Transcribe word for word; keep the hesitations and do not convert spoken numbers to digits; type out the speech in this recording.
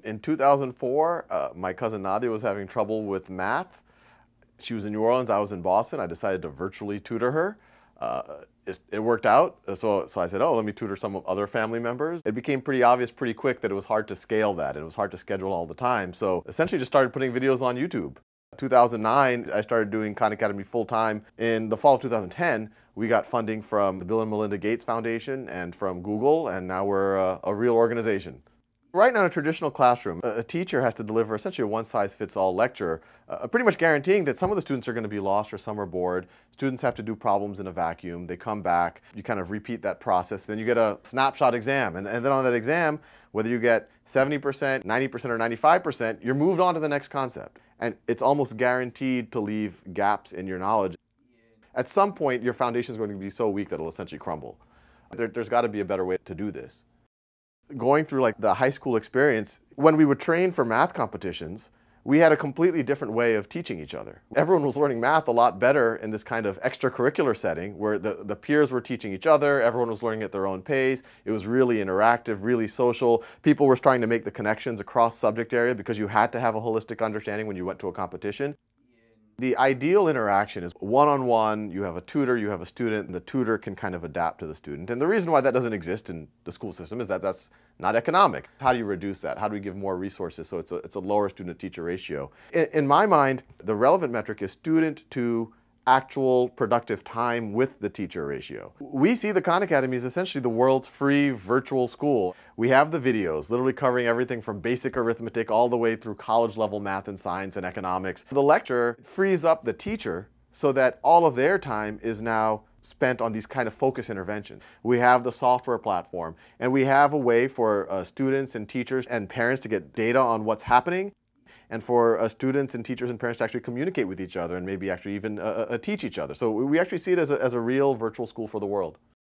In two thousand four, uh, my cousin Nadia was having trouble with math. She was in New Orleans, I was in Boston. I decided to virtually tutor her. Uh, it, it worked out, so, so I said, oh, let me tutor some other family members. It became pretty obvious pretty quick that it was hard to scale that, and it was hard to schedule all the time. So essentially just started putting videos on YouTube. two thousand nine, I started doing Khan Academy full-time. In the fall of two thousand ten, we got funding from the Bill and Melinda Gates Foundation and from Google, and now we're a, a real organization. Right now in a traditional classroom, a teacher has to deliver essentially a one-size-fits-all lecture, uh, pretty much guaranteeing that some of the students are going to be lost or some are bored. Students have to do problems in a vacuum. They come back, you kind of repeat that process, then you get a snapshot exam. And, and then on that exam, whether you get seventy percent, ninety percent, or ninety-five percent, you're moved on to the next concept. And it's almost guaranteed to leave gaps in your knowledge. At some point, your foundation is going to be so weak that it'll essentially crumble. There, there's got to be a better way to do this. Going through like the high school experience, when we would train for math competitions, we had a completely different way of teaching each other. Everyone was learning math a lot better in this kind of extracurricular setting where the, the peers were teaching each other, everyone was learning at their own pace. It was really interactive, really social. People were trying to make the connections across subject area because you had to have a holistic understanding when you went to a competition. The ideal interaction is one-on-one, you have a tutor, you have a student, and the tutor can kind of adapt to the student. And the reason why that doesn't exist in the school system is that that's not economic. How do you reduce that? How do we give more resources so it's a, it's a lower student-teacher ratio? In, in my mind, the relevant metric is student to actual productive time with the teacher ratio. We see the Khan Academy as essentially the world's free virtual school. We have the videos, literally covering everything from basic arithmetic all the way through college level math and science and economics. The lecture frees up the teacher so that all of their time is now spent on these kind of focus interventions. We have the software platform, and we have a way for uh, students and teachers and parents to get data on what's happening, and for uh, students and teachers and parents to actually communicate with each other and maybe actually even uh, uh, teach each other. So we actually see it as a, as a real virtual school for the world.